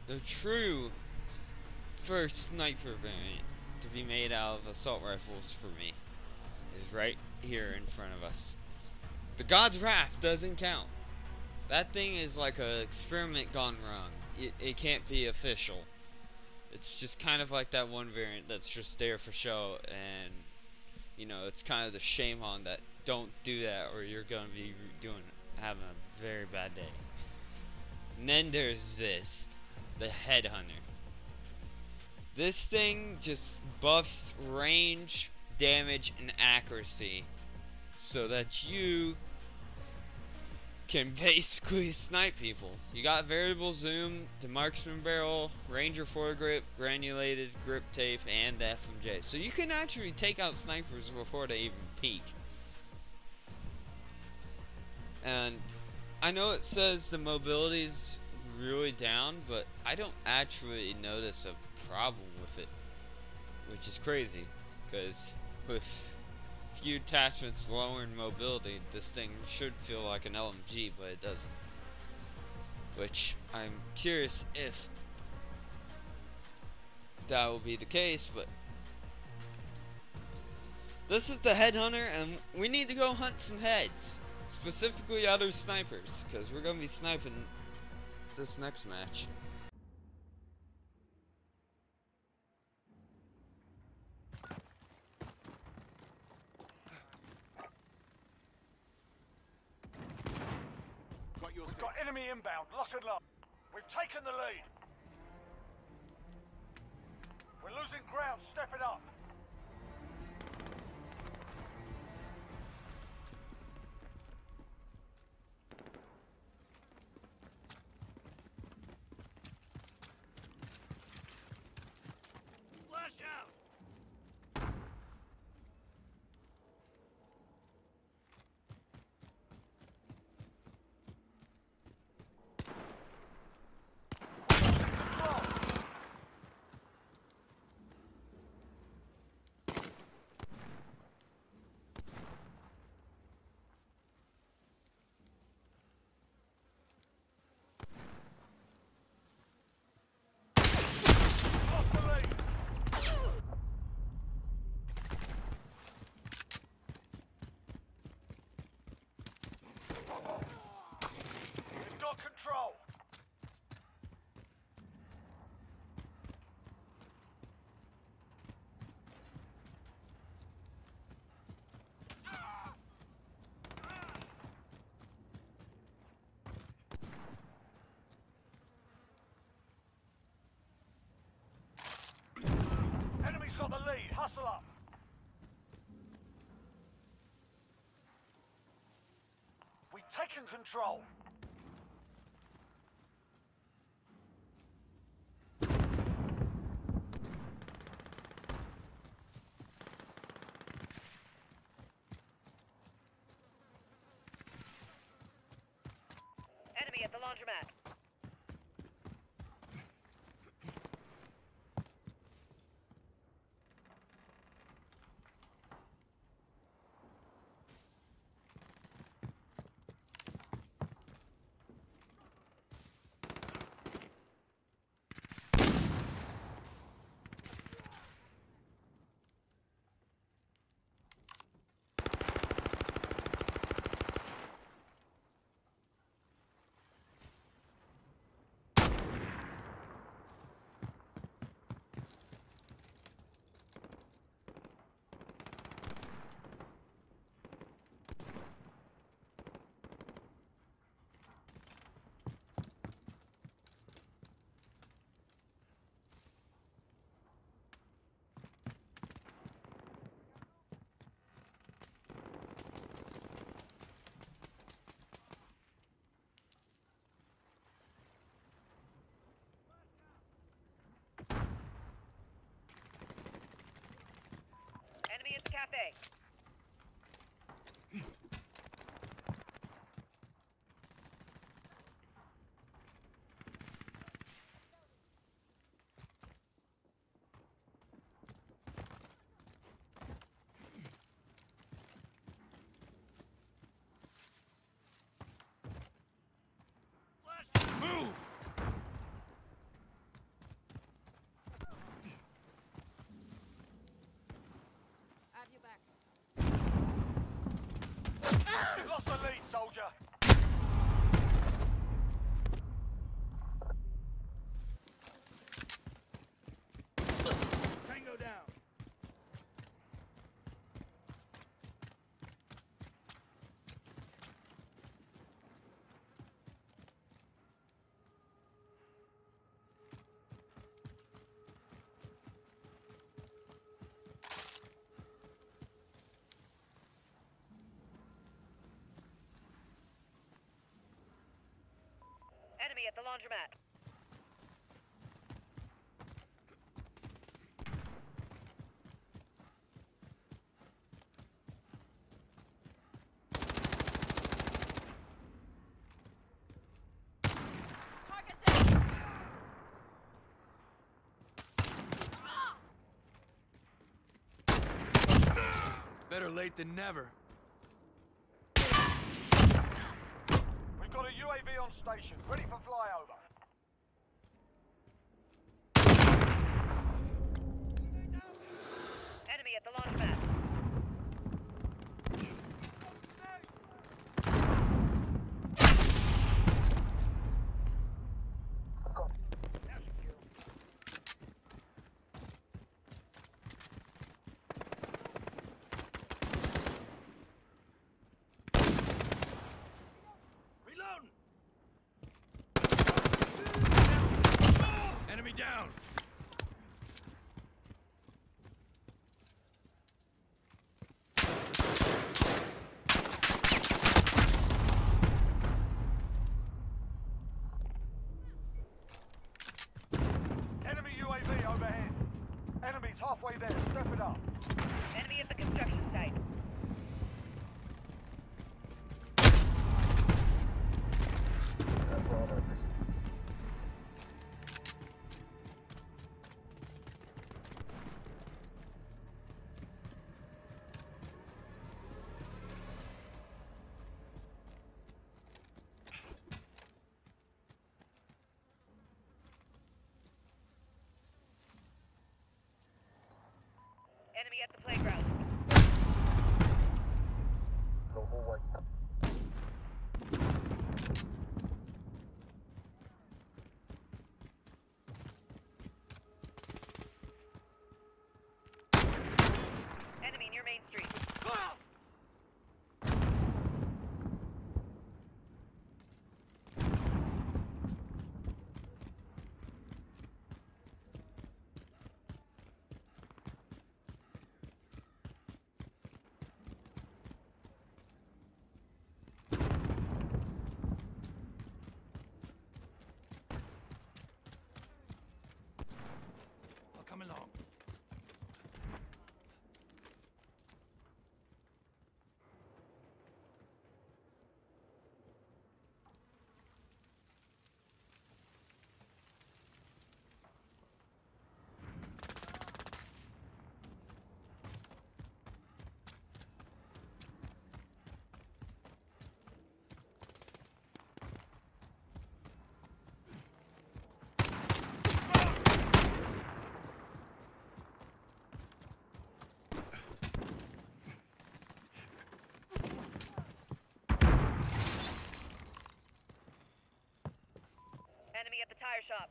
The true first sniper variant to be made out of assault rifles for me is right here in front of us. The God's Wrath doesn't count. That thing is like an experiment gone wrong. It can't be official. It's just kind of like that one variant that's just there for show, and it's kind of the shame on that. Don't do that, or you're gonna be having a very bad day. And then there's this, the Headhunter. This thing just buffs range, damage, and accuracy so that you can basically snipe people. You got variable zoom, the marksman barrel, ranger foregrip, granulated grip tape, and FMJ. So you can actually take out snipers before they even peek. And I know it says the mobility's really down, but I don't actually notice a problem with it, which is crazy, because with few attachments lowering mobility, this thing should feel like an LMG, but it doesn't. Which I'm curious if that will be the case, but this is the Headhunter, and we need to go hunt some heads, specifically other snipers, because we're going to be sniping this next match. We've got enemy inbound, lock and lock. We've taken the lead. We're losing ground, step it up. Flash out! We've got control. Enemy's got the lead, hustle up. We've taken control. Enemy at the laundromat. Enemy at the cafe. Move! soldier. Tango down. Enemy at the laundromat. Target down! Better late than never. We've got a UAV on station, ready for flyover. Enemy at the laundromat. Reloading. Enemy down. Enemy UAV overhead. Enemy's halfway there, step it up. Enemy at the construction site. Enemy at the playground. Enemy near Main Street. I'll come along. Enemy at the tire shop.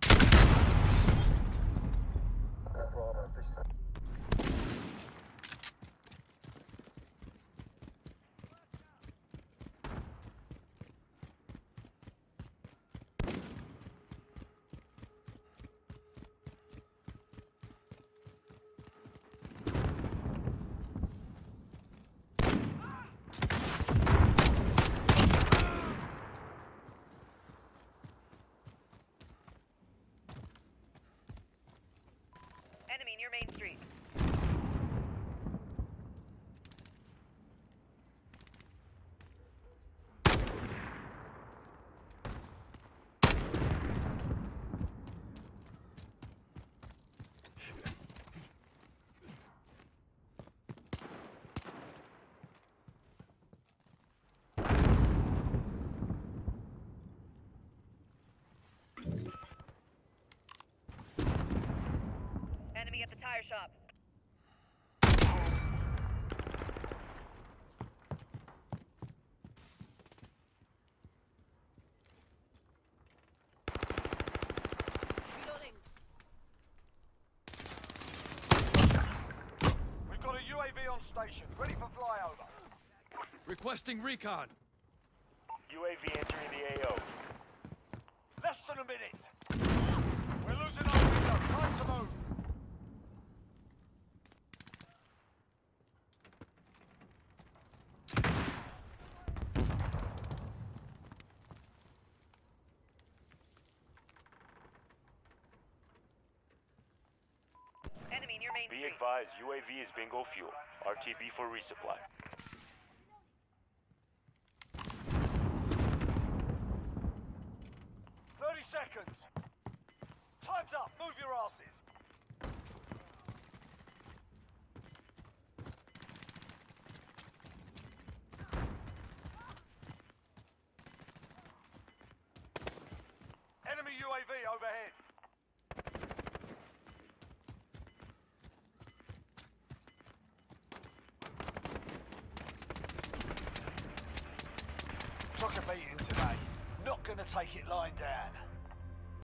Enemy near Main Street. Enemy at the tire shop. Requesting recon. UAV entering the AO. Less than a minute. We're losing our window. Time to move. Enemy near main Be street. advised, UAV is bingo fuel. RTB for resupply. Seconds. Time's up. Move your asses. Enemy UAV overhead. Took a beating today. Not gonna take it lying down.